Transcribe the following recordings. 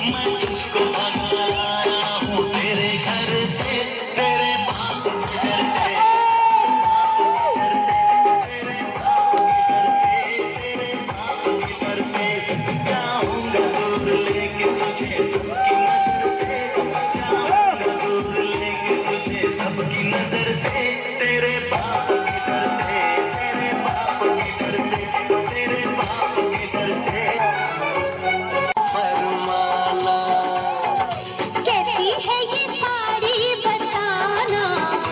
मैं तुझको भगा लाया हूँ तेरे घर से, तेरे बाप के घर से, तेरे बाप के घर से, तेरे बाप के घर से जाऊंगा दूर लेके तुझे सबकी नजर से, जाऊंगा दूर लेके तुझे सबकी नजर से, तेरे बाप के घर से, तेरे बाप के घर से, तेरे बाप के घर से। फरमाना कैसी है ये साड़ी बताना,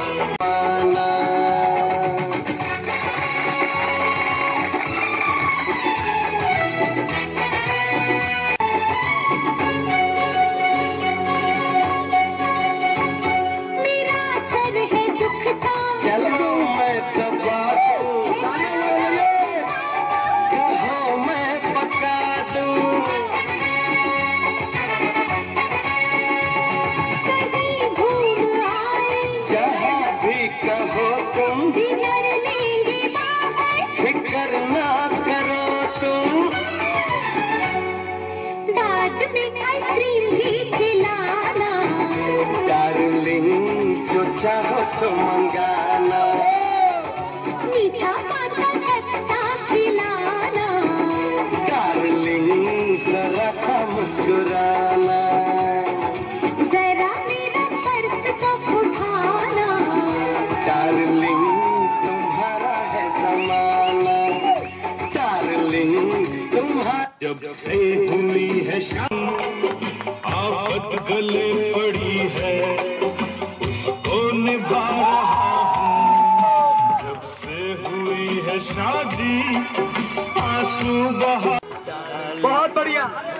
मेरा सर है दुखता, चलो मैं दबा दूं, कहो मैं पका दूं, कहीं घूम आए, जहाँ भी कहो तुम डिनर लेंगे बाहर, फिक्र ना करो तुम, रात में आइसक्रीम भी खिलाना, डार्लिंग जो चाहो सो मंगाना, मीठा पाता खट्टा खिलाना, डार्लिंग जरा सा मुस्कुराना, जरा मेरा पर्स तो उठाना, डार्लिंग तुम्हारा है जमाना, डार्लिंग तुम्हारा। जब से हुई है शादी आफत गले पड़ी है उसको निभा रहा हूँ, जब से हुई है शादी आंसू बहा। बहुत बढ़िया।